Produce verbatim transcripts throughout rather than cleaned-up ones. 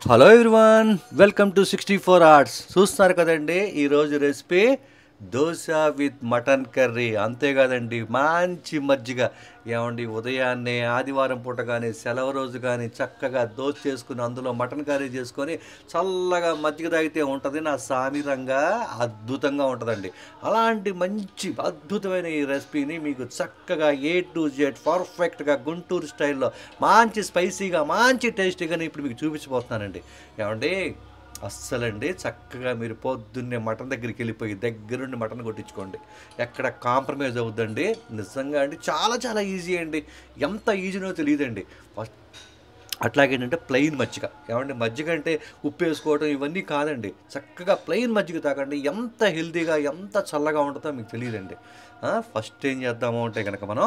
Hello everyone, welcome to sixty four arts. చూస్తున్నారు కదండి, ఈరోజు recipe dosa with mutton curry. అంతేకాదండి, మంచి మజ్జిగ. ఏమండి, ఉదయాన్నే ఆదివారం పూట కానీ సెలవు రోజు కానీ చక్కగా దోశ చేసుకుని అందులో మటన్ కర్రీ చేసుకొని చల్లగా మజ్జిగ తాగితే ఉంటుంది నా సామిరంగా. అద్భుతంగా ఉంటుందండి. అలాంటి మంచి అద్భుతమైన ఈ రెసిపీని మీకు చక్కగా ఏ టు జెడ్ పర్ఫెక్ట్గా గుంటూరు స్టైల్లో మంచి స్పైసీగా మంచి టేస్టీగా ఇప్పుడు మీకు చూపించబోతున్నానండి. ఏమండి, అస్సలండి చక్కగా మీరు పొద్దున్నే మటన్ దగ్గరికి వెళ్ళిపోయి దగ్గరుండి మటన్ కొట్టించుకోండి. ఎక్కడ కాంప్రమైజ్ అవుద్దండి. నిజంగా అండి, చాలా చాలా ఈజీ అండి. ఎంత ఈజీనో తెలియదండి. ఫస్ట్ అట్లాగేంటంటే ప్లెయిన్ మజ్జిగ. ఏమంటే మజ్జిగ అంటే ఉప్పు వేసుకోవడం ఇవన్నీ కాదండి. చక్కగా ప్లెయిన్ మజ్జిగ తాగండి. ఎంత హెల్తీగా ఎంత చల్లగా ఉంటుందో మీకు తెలియదండి. ఫస్ట్ ఏం చేద్దాము అంటే కనుక, మనం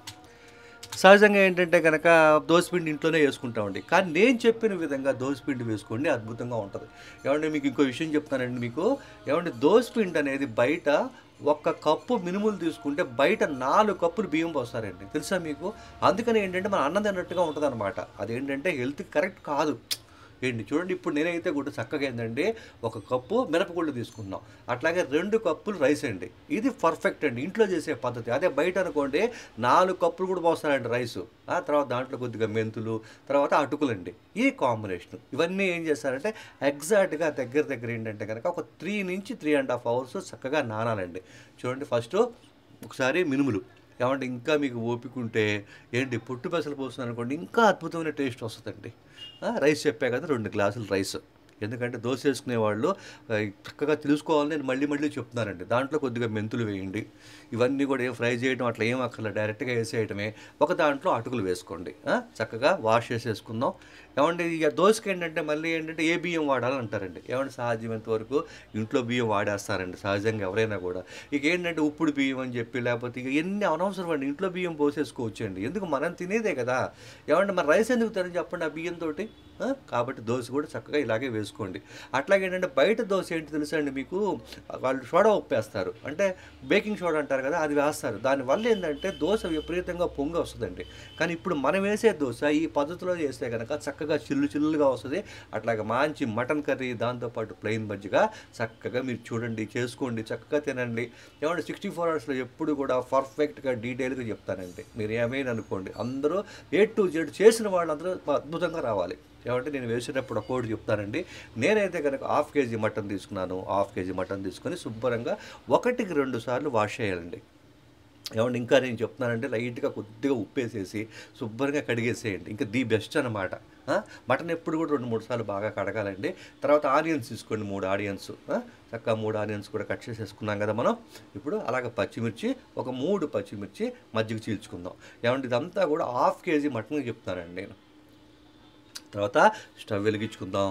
సహజంగా ఏంటంటే కనుక దోసపిండి ఇంట్లోనే వేసుకుంటామండి. కానీ నేను చెప్పిన విధంగా దోసపిండి వేసుకోండి, అద్భుతంగా ఉంటుంది. ఏమంటే మీకు ఇంకో విషయం చెప్తానండి. మీకు ఏమంటే దోసపిండి అనేది బయట ఒక్క కప్పు మినుములు తీసుకుంటే బయట నాలుగు కప్పులు బియ్యం పోస్తారండి, తెలుసా మీకు? అందుకని ఏంటంటే మన అన్నం తిన్నట్టుగా ఉంటుంది అనమాట. అదేంటంటే హెల్త్కి కరెక్ట్ కాదు. ఏంటి చూడండి, ఇప్పుడు నేనైతే కూడా చక్కగా ఏంటంటే ఒక కప్పు మినపగుళ్ళు తీసుకున్నాం, అట్లాగే రెండు కప్పులు రైస్ అండి. ఇది పర్ఫెక్ట్ అండి ఇంట్లో చేసే పద్ధతి. అదే బయట అనుకోండి నాలుగు కప్పులు కూడా పోస్తారండి రైసు. ఆ తర్వాత దాంట్లో కొద్దిగా మెంతులు, తర్వాత అటుకులండి. ఈ కాంబినేషన్ ఇవన్నీ ఏం చేస్తారంటే ఎగ్జాక్ట్గా దగ్గర దగ్గర ఏంటంటే కనుక ఒక త్రీ నుంచి త్రీ అండ్ హాఫ్ అవర్స్ చక్కగా నానాలండి. చూడండి, ఫస్ట్ ఒకసారి మినుములు. ఏమంటే ఇంకా మీకు ఓపిక ఉంటే ఏంటి పొట్టు పెసలు పోస్తుంది అనుకోండి, ఇంకా అద్భుతమైన టేస్ట్ వస్తుందండి. రైస్ చెప్పా కదా, రెండు గ్లాసులు రైస్. ఎందుకంటే దోశ వేసుకునే వాళ్ళు చక్కగా తెలుసుకోవాలని నేను మళ్ళీ మళ్ళీ చెప్తున్నానండి. దాంట్లో కొద్దిగా మెంతులు వేయండి. ఇవన్నీ కూడా ఏం ఫ్రై చేయడం అట్లా ఏం అక్కర్లేదు, డైరెక్ట్గా వేసేయటమే. ఒక దాంట్లో అటుకులు వేసుకోండి. చక్కగా వాష్ చేసేసుకుందాం. ఏమంటే ఇక దోశకి ఏంటంటే మళ్ళీ ఏంటంటే ఏ బియ్యం వాడాలంటారండి. ఏమంటే సాధ్యమైనంత వరకు ఇంట్లో బియ్యం వాడేస్తారండి సహజంగా ఎవరైనా కూడా. ఇక ఏంటంటే ఉప్పుడు బియ్యం అని చెప్పి లేకపోతే ఇక ఎన్ని అనవసరం అండి. ఇంట్లో బియ్యం పోసేసుకోవచ్చు అండి. ఎందుకు, మనం తినేదే కదా. ఏమంటే మరి రైస్ ఎందుకు తినని చెప్పండి ఆ బియ్యంతో. కాబట్టి దోశ కూడా చక్కగా ఇలాగే వేసుకోండి. అట్లాగే ఏంటంటే బయట దోశ ఏంటి తెలుసా అండి మీకు, వాళ్ళు సోడా ఉప్పు వేస్తారు, అంటే బేకింగ్ సోడా అంటారు కదా, అది వేస్తారు. దానివల్ల ఏంటంటే దోశ విపరీతంగా పొంగి వస్తుందండి. కానీ ఇప్పుడు మనం వేసే దోశ ఈ పద్ధతిలో చేస్తే కనుక చక్కగా చిల్లు చిల్లుగా వస్తుంది. అట్లాగే మంచి మటన్ కర్రీ, దాంతోపాటు ప్లెయిన్ మజ్జిగా చక్కగా మీరు చూడండి, చేసుకోండి, చక్కగా తినండి. ఏమంటే సిక్స్టీ ఫోర్ అవర్స్లో ఎప్పుడు కూడా పర్ఫెక్ట్గా డీటెయిల్గా చెప్తానండి. మీరు ఏమైనా అనుకోండి, అందరూ ఏ టు జెడ్ చేసిన వాళ్ళందరూ అద్భుతంగా రావాలి. ఏమంటే నేను వేసేటప్పుడు ఒక కోడ్ చెప్తానండి. నేనైతే కనుక హాఫ్ కేజీ మటన్ తీసుకున్నాను. హాఫ్ కేజీ మటన్ తీసుకొని శుభ్రంగా ఒకటికి రెండు సార్లు వాష్ చేయాలండి. ఏమంటే ఇంకా నేను చెప్తున్నానంటే లైట్గా కొద్దిగా ఉప్పేసేసి శుభ్రంగా కడిగేసేయండి. ఇంకా ది బెస్ట్ అనమాట. మటన్ ఎప్పుడు కూడా రెండు మూడు సార్లు బాగా కడగాలండి. తర్వాత ఆనియన్స్ తీసుకోండి, మూడు ఆనియన్స్. చక్కగా మూడు ఆనియన్స్ కూడా కట్ చేసేసుకున్నాం కదా మనం. ఇప్పుడు అలాగే పచ్చిమిర్చి, ఒక మూడు పచ్చిమిర్చి మజ్జిగ చీల్చుకుందాం. ఏమంటే ఇదంతా కూడా హాఫ్ కేజీ మటన్కి చెప్తానండి నేను. తర్వాత స్టవ్ వెలిగించుకుందాం.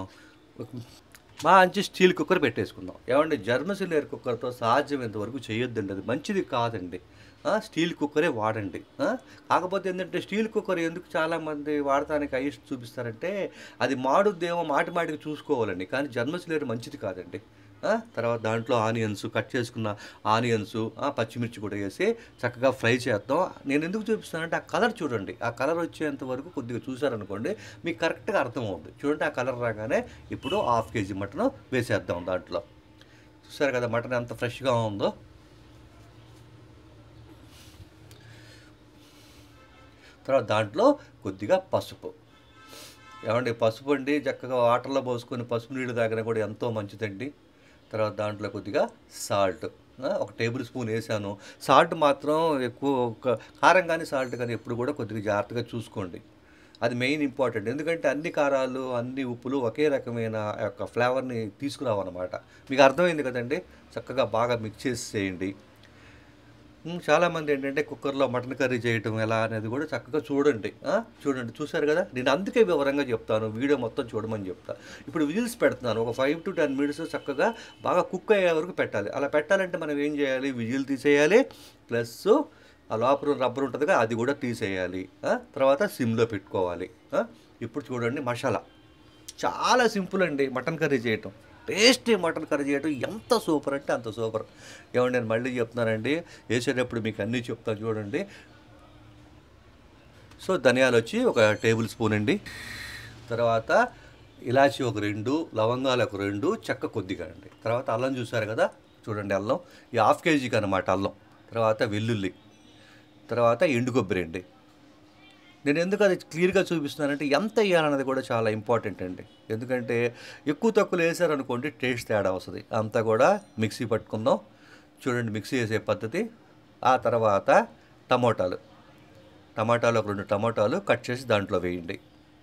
మంచి స్టీల్ కుక్కర్ పెట్టేసుకుందాం. ఏమంటే జర్మసిలియర్ కుక్కర్తో సాధ్యమైనంత వరకు చేయొద్దండి, అది మంచిది కాదండి. స్టీల్ కుక్కరే వాడండి. కాకపోతే ఏంటంటే స్టీల్ కుక్కర్ ఎందుకు చాలామంది వాడటానికి అయిస్ట్ చూపిస్తారంటే అది మాడుద్దేమో, మాటి మాటికి చూసుకోవాలండి. కానీ జర్మసిలియర్ మంచిది కాదండి. తర్వాత దాంట్లో ఆనియన్స్, కట్ చేసుకున్న ఆనియన్స్, పచ్చిమిర్చి కూడా వేసి చక్కగా ఫ్రై చేద్దాం. నేను ఎందుకు చూపిస్తానంటే ఆ కలర్ చూడండి, ఆ కలర్ వచ్చేంత వరకు కొద్దిగా చూసారనుకోండి మీకు కరెక్ట్గా అర్థమవుతుంది. చూడండి, ఆ కలర్ రాగానే ఇప్పుడు హాఫ్ కేజీ మటన్ వేసేద్దాం దాంట్లో. చూసారు కదా మటన్ ఎంత ఫ్రెష్గా ఉందో. తర్వాత దాంట్లో కొద్దిగా పసుపు. ఏమండి, పసుపు అండి చక్కగా వాటర్లో పోసుకొని పసుపు నీళ్ళు తాగినా కూడా ఎంతో మంచిదండి. తర్వాత దాంట్లో కొద్దిగా సాల్ట్, ఒక టేబుల్ స్పూన్ వేసాను. సాల్ట్ మాత్రం ఎక్కువ, కారం కానీ సాల్ట్ కానీ ఎప్పుడు కూడా కొద్దిగా జాగ్రత్తగా చూసుకోండి. అది మెయిన్ ఇంపార్టెంట్. ఎందుకంటే అన్ని కారాలు అన్ని ఉప్పులు ఒకే రకమైన యొక్క ఫ్లేవర్ని తీసుకురావన్నమాట. మీకు అర్థమైంది కదండి. చక్కగా బాగా మిక్స్ చేసి చేయండి. చాలామంది ఏంటంటే కుక్కర్లో మటన్ కర్రీ చేయటం ఎలా అనేది కూడా చక్కగా చూడండి. చూడండి, చూసారు కదా. నేను అందుకే వివరంగా చెప్తాను, వీడియో మొత్తం చూడమని చెప్తా. ఇప్పుడు విజిల్స్ పెడుతున్నాను. ఒక ఫైవ్ టు టెన్ మినిట్స్ చక్కగా బాగా కుక్ అయ్యే వరకు పెట్టాలి. అలా పెట్టాలంటే మనం ఏం చేయాలి, విజిల్ తీసేయాలి, ప్లస్ ఆ లోపల రబ్బర్ ఉంటుంది కదా అది కూడా తీసేయాలి. తర్వాత సిమ్లో పెట్టుకోవాలి. ఇప్పుడు చూడండి, మసాలా చాలా సింపుల్ అండి మటన్ కర్రీ చేయటం. టేస్టీ మటన్ కర్రీ చేయడం ఎంత సూపర్ అంటే అంత సూపర్. ఏమండి, నేను మళ్ళీ చెప్తున్నానండి, వేసేటప్పుడు మీకు అన్నీ చెప్తాను చూడండి. సో ధనియాలు వచ్చి ఒక టేబుల్ స్పూన్ అండి. తర్వాత ఇలాచి ఒక రెండు, లవంగాలు ఒక రెండు, చెక్క కొద్దిగా అండి. తర్వాత అల్లం చూసారు కదా, చూడండి అల్లం ఈ హాఫ్ కేజీకి అనమాట అల్లం. తర్వాత వెల్లుల్లి, తర్వాత ఎండు కొబ్బరి అండి. నేను ఎందుకు అది క్లియర్గా చూపిస్తున్నానంటే ఎంత వేయాలన్నది కూడా చాలా ఇంపార్టెంట్ అండి. ఎందుకంటే ఎక్కువ తక్కువ వేసారనుకోండి టేస్ట్ తేడా వస్తుంది. అంతా కూడా మిక్సీ పట్టుకుందాం. చూడండి మిక్సీ వేసే పద్ధతి. ఆ తర్వాత టమోటాలు టమాటాలు ఒక రెండు టమాటాలు కట్ చేసి దాంట్లో వేయండి.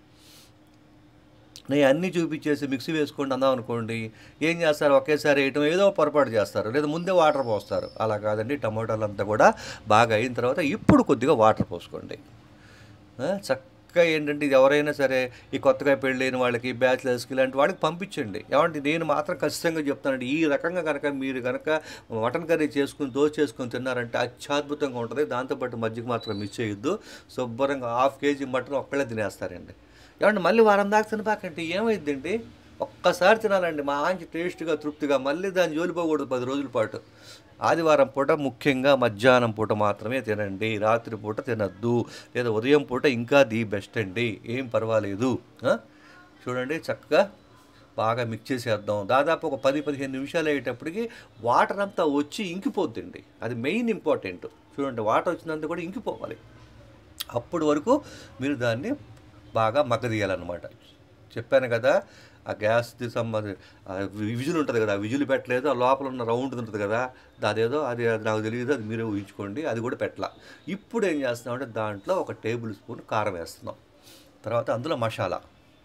నేను అన్నీ చూపించేసి మిక్సీ వేసుకోండి అందాం అనుకోండి, ఏం చేస్తారు ఒకేసారి వేయటం ఏదో పొరపాటు చేస్తారు, లేదా ముందే వాటర్ పోస్తారు. అలా కాదండి, టమాటాలు అంతా కూడా బాగా అయిన తర్వాత ఇప్పుడు కొద్దిగా వాటర్ పోసుకోండి. చక్కగా ఏంటంటే ఇది ఎవరైనా సరే ఈ కొత్తగా పెళ్ళైన వాళ్ళకి, బ్యాచిలర్స్కి ఇలాంటి వాళ్ళకి పంపించండి. ఏమంటే నేను మాత్రం ఖచ్చితంగా చెప్తానండి, ఈ రకంగా కనుక మీరు కనుక మటన్ కర్రీ చేసుకుని దోశ చేసుకొని తిన్నారంటే అత్యద్భుతంగా ఉంటుంది. దాంతోపాటు మజ్జిగ మాత్రం మిస్ చేయొద్దు. శుభ్రంగా హాఫ్ కేజీ మటన్ ఒక్కళ్ళే తినేస్తారండి. ఏమంటే మళ్ళీ వారం దాకా తినపాకండి, ఏమైందండి ఒక్కసారి తినాలండి మంచి టేస్ట్గా తృప్తిగా, మళ్ళీ దాన్ని జోలిపోకూడదు పది రోజుల పాటు. ఆదివారం పూట ముఖ్యంగా మధ్యాహ్నం పూట మాత్రమే తినండి, రాత్రి పూట తినద్దు, లేదా ఉదయం పూట ఇంకా ది బెస్ట్ అండి, ఏం పర్వాలేదు. చూడండి చక్కగా బాగా మిక్స్ చేసేద్దాం. దాదాపు ఒక పది పదిహేను నిమిషాలు అయ్యేటప్పటికి వాటర్ అంతా వచ్చి ఇంకిపోద్దండి, అది మెయిన్ ఇంపార్టెంట్. చూడండి వాటర్ వచ్చినంత కూడా ఇంకిపోవాలి. అప్పటి వరకు మీరు దాన్ని బాగా మగ్గదీయాలన్నమాట. చెప్పాను కదా ఆ గ్యాస్ది సంబంధ విజులు ఉంటుంది కదా, ఆ విజులు పెట్టలేదు, ఆ లోపల ఉన్న రౌండ్ ఉంటుంది కదా అదేదో, అది అది నాకు తెలియదు, అది మీరే ఊహించుకోండి. అది కూడా పెట్టలా. ఇప్పుడు ఏం చేస్తున్నామంటే దాంట్లో ఒక టేబుల్ స్పూన్ కారం వేస్తున్నాం. తర్వాత అందులో మసాలా,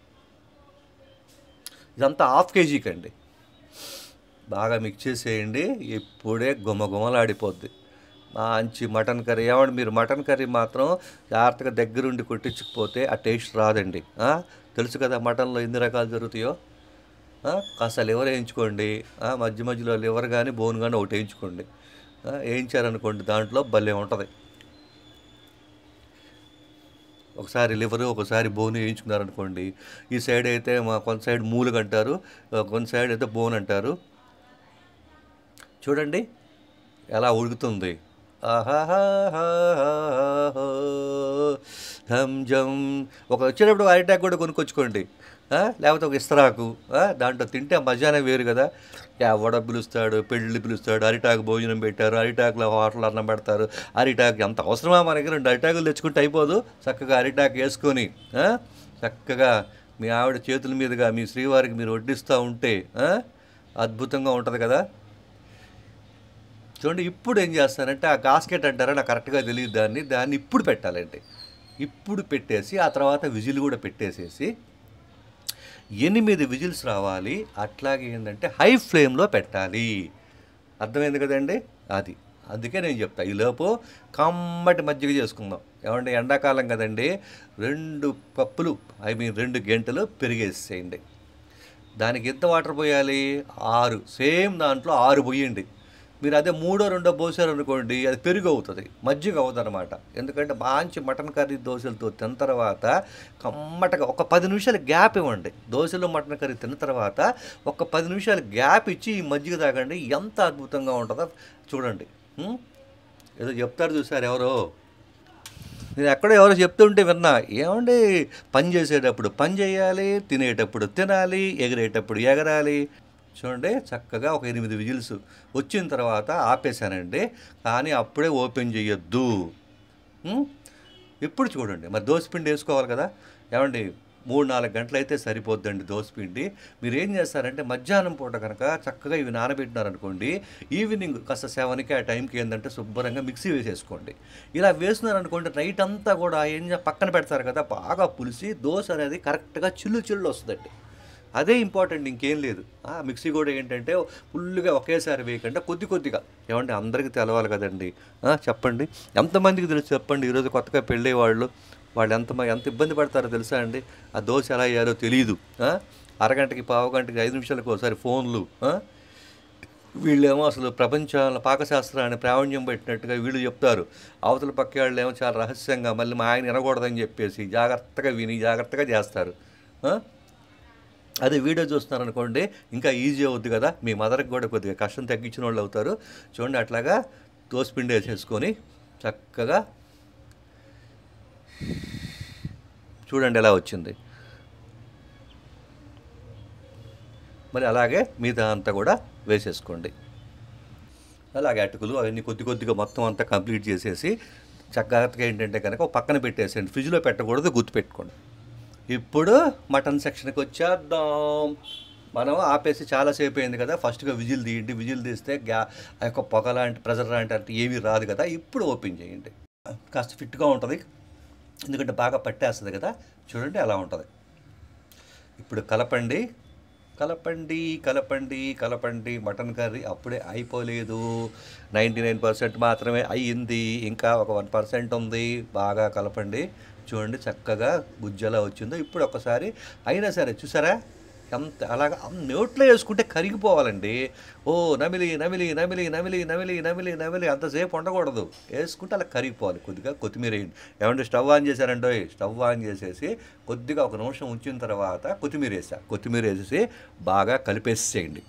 ఇదంతా హాఫ్ కేజీకి అండి. బాగా మిక్స్ చేసేయండి. ఇప్పుడే గుమ గుమలాడిపోద్ది మంచి మటన్ కర్రీ. ఏమంటే మీరు మటన్ కర్రీ మాత్రం జాగ్రత్తగా దగ్గరుండి కొట్టించకపోతే ఆ టేస్ట్ రాదండి. తెలుసు కదా మటన్లో ఎన్ని రకాలు జరుగుతాయో. కాస్త లివర్ వేయించుకోండి, మధ్య మధ్యలో లివర్ కానీ బోన్ కానీ ఒకటి వేయించుకోండి. వేయించారనుకోండి దాంట్లో భలే ఉంటుంది. ఒకసారి లివరు ఒకసారి బోన్ వేయించుకున్నారనుకోండి, ఈ సైడ్ అయితే మా కొంత సైడ్ మూలుగ అంటారు, కొంత సైడ్ అయితే బోన్ అంటారు. చూడండి ఎలా ఉడుకుతుంది. హమ్ జమ్. ఒక వచ్చేటప్పుడు అరిటాకు కూడా కొనుక్కొచ్చుకోండి, లేకపోతే ఒక ఇస్తరాకు. దాంట్లో తింటే మధ్యాహ్నం వేరు కదా. ఎవడ పిలుస్తాడు, పెళ్ళి పిలుస్తాడు, అరిటాకు భోజనం పెట్టారు, అరిటాకులో హోటల్ అన్నం పెడతారు. అరిటాకు ఎంత అవసరమా మనకి? రెండు అరిటాకులు తెచ్చుకుంటే అయిపోదు. చక్కగా అరిటాకు వేసుకొని చక్కగా మీ ఆవిడ చేతుల మీదుగా మీ శ్రీవారికి మీరు వడ్డిస్తూ ఉంటే అద్భుతంగా ఉంటుంది కదా. చూడండి ఇప్పుడు ఏం చేస్తానంటే ఆ గాస్కెట్ అంటారా, నాకు కరెక్ట్గా తెలియదు దాన్ని దాన్ని ఇప్పుడు పెట్టాలండి. ఇప్పుడు పెట్టేసి ఆ తర్వాత విజిల్ కూడా పెట్టేసేసి ఎనిమిది విజిల్స్ రావాలి. అట్లాగే ఏంటంటే హై ఫ్లేమ్లో పెట్టాలి. అర్థమైంది కదండి. అది అందుకే నేను చెప్తా, ఈలోపు కమ్మటి మజ్జిగ చేసుకుందాం. ఏమంటే ఎండాకాలం కదండి, రెండు కప్పులు ఐ మీన్ రెండు గంటలు పెరిగేసేయండి. దానికి ఎంత వాటర్ పోయాలి? ఆరు. సేమ్ దాంట్లో ఆరు పోయండి. మీరు అదే మూడో రెండో పోసారు అనుకోండి, అది పెరుగు అవుతుంది, మజ్జిగ అవుతుంది అనమాట. ఎందుకంటే మంచి మటన్ కర్రీ దోశలతో తిన్న తర్వాత కమ్మటగా ఒక పది నిమిషాలు గ్యాప్ ఇవ్వండి. దోశలు మటన్ కర్రీ తిన్న తర్వాత ఒక పది నిమిషాలు గ్యాప్ ఇచ్చి ఈ మజ్జిగ తాగండి, ఎంత అద్భుతంగా ఉంటుందో చూడండి. ఏదో చెప్తారు చూసారు ఎవరో, నేను ఎక్కడో ఎవరో చెప్తుంటే విన్నా. ఏమండి పని చేసేటప్పుడు పని చేయాలి, తినేటప్పుడు తినాలి, ఎగిరేటప్పుడు ఎగరాలి. చూడండి చక్కగా ఒక ఎనిమిది విజిల్స్ వచ్చిన తర్వాత ఆపేశానండి, కానీ అప్పుడే ఓపెన్ చేయొద్దు. ఇప్పుడు చూడండి మరి దోసపిండి వేసుకోవాలి కదా. ఏమండి మూడు నాలుగు గంటలు అయితే సరిపోద్దండి దోసపిండి. మీరు ఏం చేస్తారంటే మధ్యాహ్నం పూట కనుక చక్కగా ఇవి నానబెట్టినారనుకోండి, ఈవినింగ్ కాస్త సెవెన్కి ఆ టైంకి ఏంటంటే శుభ్రంగా మిక్సీ వేసేసుకోండి. ఇలా వేసినారనుకోండి నైట్ అంతా కూడా ఏం పక్కన పెడతారు కదా, బాగా పులిసి దోశ అనేది కరెక్ట్గా చిల్లు చిల్లు వస్తుందండి. అదే ఇంపార్టెంట్, ఇంకేం లేదు. మిక్సీ కూడా ఏంటంటే ఫుల్గా ఒకేసారి వేయకుండా కొద్ది కొద్దిగా. ఏమంటే అందరికీ తెలవాలి కదండి. చెప్పండి ఎంతమందికి తెలుసు చెప్పండి. ఈరోజు కొత్తగా పెళ్ళే వాళ్ళు వాళ్ళు ఎంత ఎంత ఇబ్బంది పడతారో తెలుసా అండి. ఆ దోశ ఎలా అయ్యారో తెలియదు. అరగంటకి పావు గంటకి ఐదు నిమిషాలకు ఒకసారి ఫోన్లు. వీళ్ళేమో అసలు ప్రపంచంలో పాకశాస్త్రాన్ని ప్రావీణ్యం పెట్టినట్టుగా వీళ్ళు చెప్తారు. అవతల పక్క వాళ్ళు ఏమో చాలా రహస్యంగా మళ్ళీ మా ఆయన వినకూడదని చెప్పేసి జాగ్రత్తగా విని జాగ్రత్తగా చేస్తారు. అదే వీడియో చూస్తున్నారనుకోండి ఇంకా ఈజీ అవుద్ది కదా, మీ మదర్కి కూడా కొద్దిగా కష్టం తగ్గించిన వాళ్ళు అవుతారు. చూడండి అట్లాగా దోసపిండి వేసేసుకొని చక్కగా చూడండి ఎలా వచ్చింది. మరి అలాగే మిగతా అంతా కూడా వేసేసుకోండి. అలాగే అటుకులు అవన్నీ కొద్ది కొద్దిగా మొత్తం అంతా కంప్లీట్ చేసేసి చక్కగా ఏంటంటే కనుక ఒక పక్కన పెట్టేసేయండి. ఫ్రిడ్జ్లో పెట్టకూడదు, గుర్తుపెట్టుకోండి. ఇప్పుడు మటన్ సెక్షన్కి వచ్చేద్దాం. మనం ఆపేసి చాలాసేపు అయింది కదా, ఫస్ట్గా విజిల్ తీయండి. విజిల్ తీస్తే గ్యా ఆ యొక్క పొగ లాంటి ప్రెజర్ లాంటి అంటే ఏమీ రాదు కదా. ఇప్పుడు ఓపెన్ చేయండి. కాస్త ఫిట్గా ఉంటుంది, ఎందుకంటే బాగా పట్టేస్తుంది కదా. చూడండి అలా ఉంటుంది. ఇప్పుడు కలపండి కలపండి కలపండి కలపండి మటన్ కర్రీ అప్పుడే అయిపోలేదు. నైంటీ నైన్ పర్సెంట్ మాత్రమే అయ్యింది, ఇంకా ఒక వన్ పర్సెంట్ ఉంది. బాగా కలపండి. చూడండి చక్కగా గుజ్జలా వచ్చిందో. ఇప్పుడు ఒకసారి అయినా సరే చూసారా ఎంత అలాగా నోట్లో వేసుకుంటే కరిగిపోవాలండి. ఓ నమిలి నమిలి నమిలి నమిలి నమిలి నమిలి నమిలి అంతసేపు ఉండకూడదు. వేసుకుంటే అలా కరిగిపోవాలి. కొద్దిగా కొత్తిమీర వేయండి. ఏమంటే స్టవ్ ఆన్ చేశారండో, స్టవ్ ఆన్ చేసేసి కొద్దిగా ఒక నిమిషం ఉంచిన తర్వాత కొత్తిమీర వేసా కొత్తిమీర వేసేసి బాగా కలిపేసేయండి.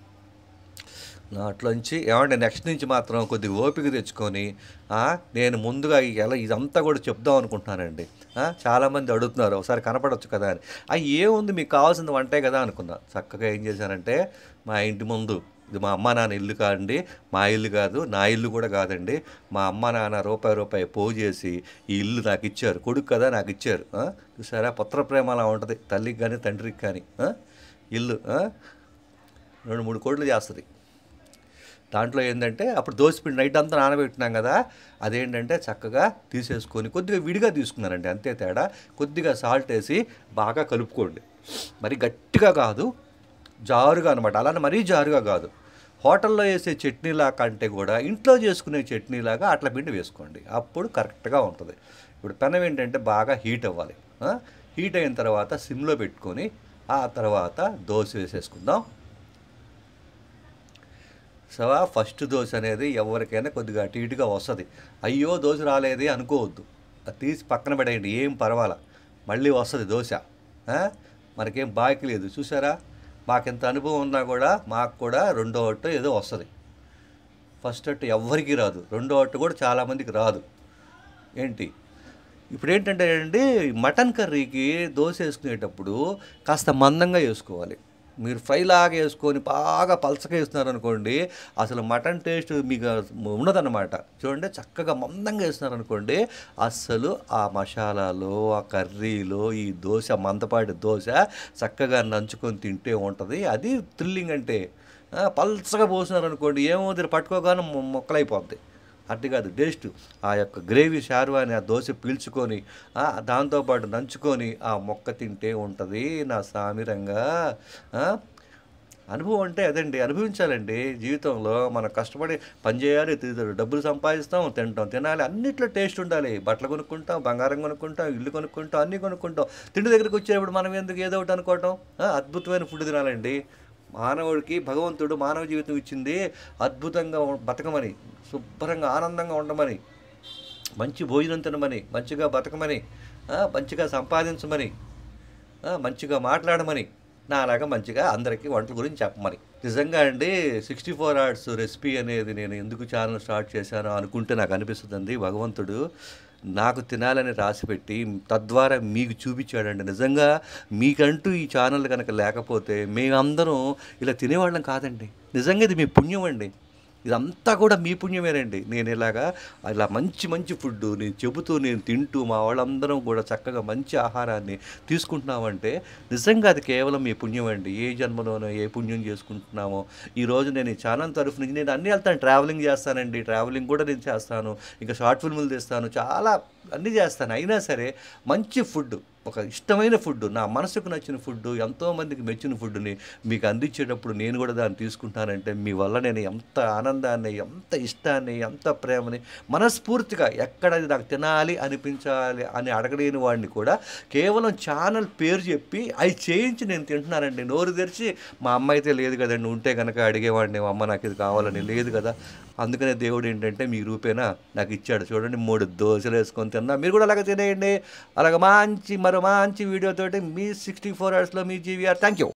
అట్లోంచి ఏమంటే నెక్స్ట్ నుంచి మాత్రం కొద్దిగా ఓపిక తెచ్చుకొని నేను ముందుగా ఎలా ఇదంతా కూడా చెప్దాం అనుకుంటున్నానండి. చాలామంది అడుగుతున్నారు ఒకసారి కనపడవచ్చు కదా అని. అవి ఏముంది మీకు కావాల్సింది వంటే కదా అనుకున్నా. చక్కగా ఏం చేశానంటే మా ఇంటి ముందు, ఇది మా అమ్మ నాన్న ఇల్లు కాదండి, మా ఇల్లు కాదు, నా ఇల్లు కూడా కాదండి. మా అమ్మ నాన్న రూపాయి రూపాయి పోగు చేసి ఈ ఇల్లు నాకు ఇచ్చారు. కొడుకు కదా నాకు ఇచ్చారు. చూసారా పుత్ర ప్రేమ అలా ఉంటుంది, తల్లికి కానీ తండ్రికి కానీ. ఇల్లు రెండు మూడు కోట్లు చేస్తుంది. దాంట్లో ఏంటంటే అప్పుడు దోసపిండి నైట్ అంతా నానబెట్టినాం కదా, అదేంటంటే చక్కగా తీసేసుకొని కొద్దిగా విడిగా తీసుకున్నానండి, అంతే తేడా. కొద్దిగా సాల్ట్ వేసి బాగా కలుపుకోండి. మరి గట్టిగా కాదు, జారుగా అనమాట. అలానే మరీ జారుగా కాదు. హోటల్లో వేసే చట్నీలా కంటే కూడా ఇంట్లో చేసుకునే చట్నీలాగా అట్ల పిండి వేసుకోండి, అప్పుడు కరెక్ట్గా ఉంటుంది. ఇప్పుడు పెనం ఏంటంటే బాగా హీట్ అవ్వాలి. హీట్ అయిన తర్వాత సిమ్లో పెట్టుకొని ఆ తర్వాత దోశ వేసేసుకుందాం. సో ఫస్ట్ దోశ అనేది ఎవరికైనా కొద్దిగా అటు ఇటుగా వస్తుంది. అయ్యో దోశ రాలేదే అనుకోవద్దు, అది తీసి పక్కన పడేయండి, ఏం పర్వాలా, మళ్ళీ వస్తుంది దోశ. మనకేం బాకీ లేదు. చూసారా మాకెంత అనుభవం ఉన్నా కూడా మాకు కూడా రెండో అట్టు ఏదో వస్తుంది. ఫస్ట్ అట్టు ఎవ్వరికీ రాదు, రెండో అట్టు కూడా చాలామందికి రాదు. ఏంటి ఇప్పుడు ఏంటంటే అండి, మటన్ కర్రీకి దోశ వేసుకునేటప్పుడు కాస్త మందంగా వేసుకోవాలి. మీరు ఫ్రై లాగా వేసుకొని బాగా పలచగా వేస్తున్నారనుకోండి, అసలు మటన్ టేస్ట్ మీకు ఉన్నదన్నమాట. చూడండి చక్కగా మందంగా వేస్తున్నారనుకోండి, అస్సలు ఆ మసాలాలో ఆ కర్రీలో ఈ దోశ మందపాటి దోశ చక్కగా నంచుకొని తింటే ఉంటుంది. అది థ్రిల్లింగ్ అంటే. పలచగా పోసినారనుకోండి ఏమవుతుంది, పట్టుకోగానే మొక్కలైపోద్ది. అట్టి కాదు టేస్ట్. ఆ యొక్క గ్రేవీ షార్వాని ఆ దోశ పీల్చుకొని దాంతోపాటు నంచుకొని ఆ మొక్క తింటే ఉంటుంది నా సామిరంగా. అనుభవం అంటే అదండి, అనుభవించాలండి జీవితంలో. మనం కష్టపడి పని చేయాలి, డబ్బులు సంపాదిస్తాం, తింటాం, తినాలి, అన్నిట్లో టేస్ట్ ఉండాలి. బట్టలు కొనుక్కుంటాం, బంగారం కొనుక్కుంటాం, ఇల్లు కొనుక్కుంటాం, అన్నీ కొనుక్కుంటాం. తిండి దగ్గరికి వచ్చేటప్పుడు మనం ఎందుకు ఏదో ఒకటి అనుకోవటం. అద్భుతమైన ఫుడ్ తినాలండి. మానవుడికి భగవంతుడు మానవ జీవితం ఇచ్చింది అద్భుతంగా బతకమని, శుభ్రంగా ఆనందంగా ఉండమని, మంచి భోజనం తినమని, మంచిగా బతకమని, మంచిగా సంపాదించమని, మంచిగా మాట్లాడమని, నా అలాగా మంచిగా అందరికీ వంటల గురించి చెప్పమని. నిజంగా అండి సిక్స్టీ ఫోర్ అవర్స్ రెసిపీ అనేది నేను ఎందుకు ఛానల్ స్టార్ట్ చేశానో అనుకుంటే నాకు అనిపిస్తుందండి, భగవంతుడు నాకు తినాలని రాసిపెట్టి తద్వారా మీకు చూపించాడండి. నిజంగా మీకంటూ ఈ ఛానల్ కనుక లేకపోతే మేమందరం ఇలా తినేవాళ్ళం కాదండి. నిజంగా ఇది మీ పుణ్యం అండి. ఇదంతా కూడా మీ పుణ్యమేనండి. నేను ఇలాగా ఇలా మంచి మంచి ఫుడ్ నేను చెబుతూ నేను తింటూ మా వాళ్ళందరం కూడా చక్కగా మంచి ఆహారాన్ని తీసుకుంటున్నామంటే నిజంగా అది కేవలం మీ పుణ్యం అండి. ఏ జన్మలోనో ఏ పుణ్యం చేసుకుంటున్నామో. ఈరోజు నేను ఈ ఛానల్ తరఫు నుంచి నేను అన్నీ వెళ్తాను, ట్రావెలింగ్ చేస్తానండి, ట్రావెలింగ్ కూడా నేను చేస్తాను, ఇంకా షార్ట్ ఫిల్ములు తీస్తాను, చాలా అన్నీ చేస్తాను. అయినా సరే మంచి ఫుడ్, ఒక ఇష్టమైన ఫుడ్, నా మనసుకు నచ్చిన ఫుడ్, ఎంతోమందికి మెచ్చిన ఫుడ్ని మీకు అందించేటప్పుడు నేను కూడా దాన్ని తీసుకుంటానంటే మీ వల్ల నేను ఎంత ఆనందాన్ని, ఎంత ఇష్టాన్ని, ఎంత ప్రేమని మనస్ఫూర్తిగా ఎక్కడ నాకు తినాలి అనిపించాలి అని అడగలేని వాడిని కూడా కేవలం ఛానల్ పేరు చెప్పి అవి చేయించి నేను తింటున్నానండి. నోరు తెరిచి మా అమ్మ అయితే లేదు కదండి, ఉంటే కనుక అడిగేవాడిని, అమ్మ నాకు ఇది కావాలని, లేదు కదా. అందుకనే దేవుడు ఏంటంటే మీ రూపేనా నాకు ఇచ్చాడు. చూడండి మూడు దోశలు వేసుకొని తిన్నా, మీరు కూడా అలాగే తినేయండి. అలాగ మంచి మరో మంచి వీడియోతోటి మీ సిక్స్టీ ఫోర్ అవర్స్లో మీ జీవీఆర్. Thank you.